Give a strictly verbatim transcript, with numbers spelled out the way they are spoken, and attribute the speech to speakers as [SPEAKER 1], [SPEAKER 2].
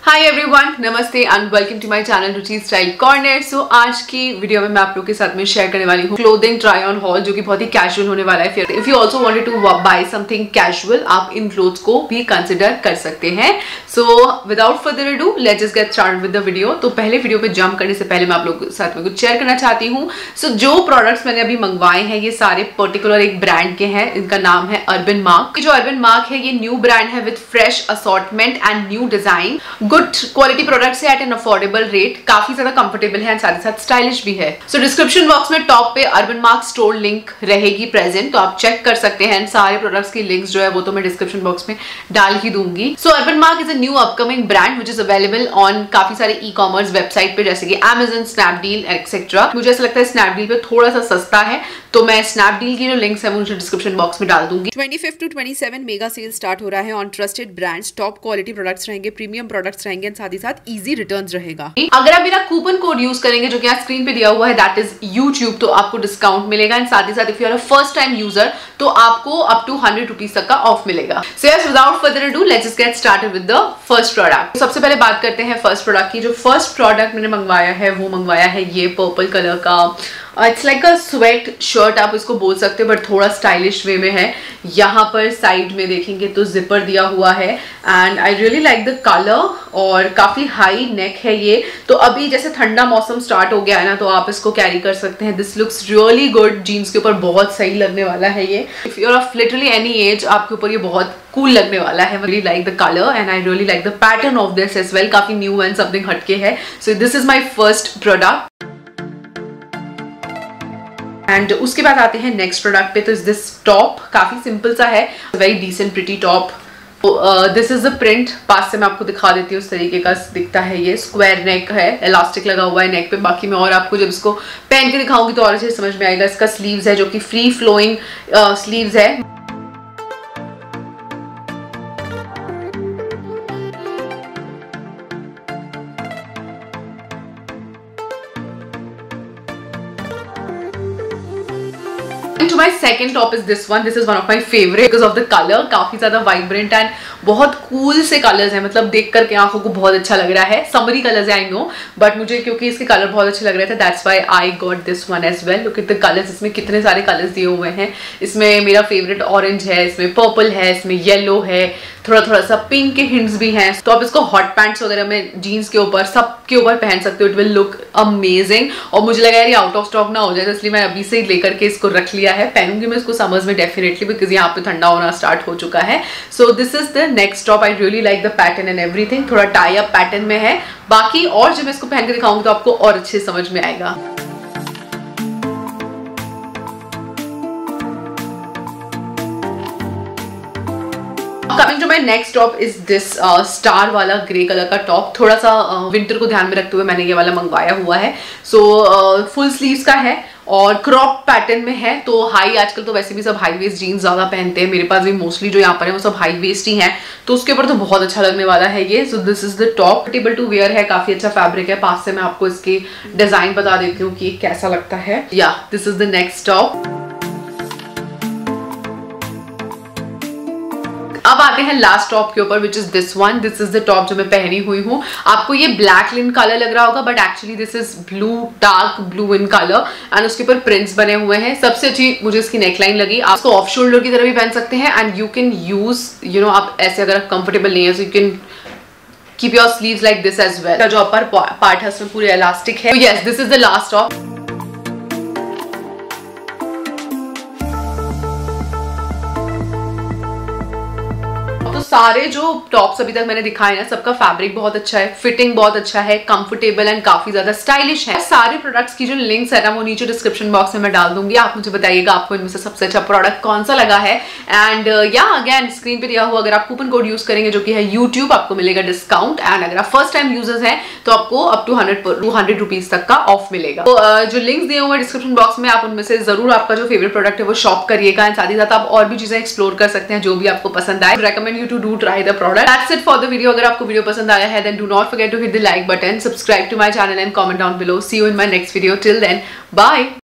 [SPEAKER 1] हाय everyone, नमस्ते and welcome to my channel Ruchi style corner. So आज की वीडियो में मैं आप लोगों के साथ में शेयर करने वाली हूँ क्लोथिंग ट्राई ऑन हॉल, जो कि बहुत ही कैजुअल होने वाला है। फिर if you also wanted to buy something casual, आप इन क्लोथ्स को भी कंसिडर कर सकते हैं। So without further ado let's just get started with the video. तो पहले वीडियो पे जंप करने से पहले मैं आप लोगों के साथ में कुछ शेयर करना चाहती हूँ। सो so, जो प्रोडक्ट्स मैंने अभी मंगवाए हैं ये सारे पर्टिकुलर एक ब्रांड के हैं। इनका नाम है अर्बन मार्क। जो अर्बन मार्क है ये न्यू ब्रांड है with fresh assortment and new design, good quality products है एट एन अफोर्डेबल रेट, काफी ज्यादा कंफर्टेबल है एंड साथ ही साथ स्टाइलिश भी है। सो डिस्क्रिप्शन बॉक्स में टॉप पे अर्बन मार्क स्टोर लिंक रहेगी प्रेजेंट, तो आप चेक कर सकते हैं। सारे प्रोडक्ट्स की लिंक्स जो है वो तो मैं डिस्क्रिप्शन बॉक्स में डाल ही दूंगी। So Urban Mark is a new upcoming brand which is available on काफी सारे ई कॉमर्स वेबसाइट पे, जैसे कि Amazon, स्नैपडील एक्सेट्रा। मुझे ऐसा लगता है स्नैपडील पे थोड़ा सा सस्ता है, तो मैं स्नैपडील की जो लिंक्स है वो मुझे डिस्क्रिप्शन बॉक्स में डाल दूंगी। पच्चीस टू सत्ताईस मेगा सेल स्टार्ट हो रहा है on trusted brands. Top quality products रहेंगे, प्रीमियम प्रोडक्ट्स रहेंगे, साथ ही साथ इजी रिटर्न्स रहेगा। अगर आप मेरा कूपन कोड यूज करेंगे जो कि यहाँ स्क्रीन पे दिया हुआ है, दैट इज यूट्यूब, तो आपको डिस्काउंट मिलेगा एंड साथ ही साथ if you are a first time user तो आपको अप टू हंड्रेड रुपीज तक का ऑफ मिलेगा। So yes, without further ado let's just get started with the first product. सबसे पहले बात करते हैं फर्स्ट प्रोडक्ट की। जो फर्स्ट प्रोडक्ट मैंने मंगवाया है वो मंगवाया है ये पर्पल कलर का, it's like a sweatshirt आप इसको बोल सकते हो, बट थोड़ा स्टाइलिश वे में है। यहाँ पर साइड में देखेंगे तो जिपर दिया हुआ है and I really like the colour, और काफी हाई नेक है ये। तो अभी जैसे ठंडा मौसम स्टार्ट हो गया है ना, तो आप इसको कैरी कर सकते हैं। This looks really good, jeans के ऊपर बहुत सही लगने वाला है ये। If you are of literally any age, आपके ऊपर ये बहुत कूल लगने वाला है। Really like the colour and I really like the pattern of this as well, काफी न्यू एंड समथिंग हटके है। So this is my first product. And उसके बाद आते हैं नेक्स्ट प्रोडक्ट पे। तो इस दिस टॉप काफी सिंपल सा है, very decent pretty top. This is a print, पास से मैं आपको दिखा देती हूँ। उस तरीके का दिखता है ये, स्क्वायर नेक है, इलास्टिक लगा हुआ है नेक पे। बाकी मैं और आपको जब इसको पहन के दिखाऊंगी तो और अच्छे समझ में आएगा। इसका स्लीव्स है जो कि फ्री फ्लोइंग स्लीव्स है। To my second top is this one. This is one of my favorite because of the color. काफी ज्यादा वाइब्रेंट एंड बहुत कूल से कलर्स हैं, मतलब देख करके आंखों को बहुत अच्छा लग रहा है। समरी कलर्स है आई नो, बट मुझे क्योंकि इसके कलर बहुत अच्छे लग रहे थे, that's why I got this one as well. Look at the colours, इसमें कितने सारे कलर्स दिए हुए हैं। इसमें मेरा फेवरेट ऑरेंज है, इसमें पर्पल है, इसमें येलो है, थोड़ा थोड़ा सा पिंक के हिंट्स भी हैं। तो आप इसको हॉट पैंट्स वगैरह में, जीन्स के ऊपर, सब के ऊपर पहन सकते हो। It will look amazing. और मुझे लगा यार ये आउट ऑफ स्टॉक ना हो जाए, तो इसलिए मैं अभी से ही लेकर के इसको रख लिया है। पहनूंगी मैं इसको समर्स में डेफिनेटली, बिकॉज यहाँ पे ठंडा होना स्टार्ट हो चुका है। So this is the next top. I really like the pattern and everything. थोड़ा टाई अप पैटर्न में है। बाकी और जब मैं इसको पहन के दिखाऊंगी तो आपको और अच्छे समझ में आएगा। Coming to my next top is this uh, star वाला ग्रे कलर का टॉप। थोड़ा सा विंटर uh, को ध्यान में रखते हुए मैंने ये वाला मंगवाया हुआ है। सो फुल स्लीव्स का है और क्रॉप पैटर्न में है। तो हाई, आजकल तो वैसे भी सब हाई वेस्ट जीन्स ज्यादा पहनते हैं। मेरे पास भी मोस्टली जो यहाँ पर है वो सब हाई वेस्ट ही हैं, तो उसके ऊपर तो बहुत अच्छा लगने वाला है ये। So this is the top, table to wear है, काफी अच्छा फैब्रिक है। पास से मैं आपको इसकी डिजाइन बता देती हूँ कि कैसा लगता है। या this is the next top. अब आते हैं लास्ट टॉप के ऊपर, which is this one. This is the top जो मैं पहनी हुई हूँ। आपको ये ब्लैक इन कलर लग रहा होगा, but actually this is blue, dark blue in colour and उसके ऊपर प्रिंट्स बने हुए हैं। सबसे अच्छी मुझे इसकी नेकलाइन लगी। आप इसको ऑफ शोल्डर की तरह भी पहन सकते हैं and you can use, you know, आप ऐसे अगर कंफर्टेबल नहीं है तो you can keep your sleeves like this as well. जो अपर पार्ट है उसमें पूरे इलास्टिक है। Yes, this is the last top. तो सारे जो टॉप्स अभी तक मैंने दिखाए ना, सबका फैब्रिक बहुत अच्छा है, फिटिंग बहुत अच्छा है, कंफर्टेबल एंड काफी ज्यादा स्टाइलिश है। सारे प्रोडक्ट्स की जो लिंक्स है ना वो नीचे डिस्क्रिप्शन बॉक्स में मैं डाल दूंगी। आप मुझे बताइएगा आपको इनमें से सबसे अच्छा प्रोडक्ट कौन सा लगा है। एंड या अगेन स्क्रीन पे दिया हुआ अगर आप कूपन कोड यूज करेंगे जो कि है यूट्यूब, आपको मिलेगा डिस्काउंट। एंड अगर आप फर्स्ट टाइम यूजर्स हैं तो आपको up to hundred two hundred rupees तक का ऑफ मिलेगा। तो uh, जो लिंक्स दिए हुए डिस्क्रिप्शन बॉक्स में, आप उनमें से जरूर आपका जो फेवरेट प्रोडक्ट है वो शॉप करिएगा। एंड साथ ही साथ आप और भी चीजें एक्सप्लोर कर सकते हैं जो भी आपको पसंद आए। Recommend you to do try the product. That's it for the video. अगर आपको वीडियो पसंद आया है then do not forget to hit the like button, subscribe to my channel and comment down below. See you in my next video. Till then, bye.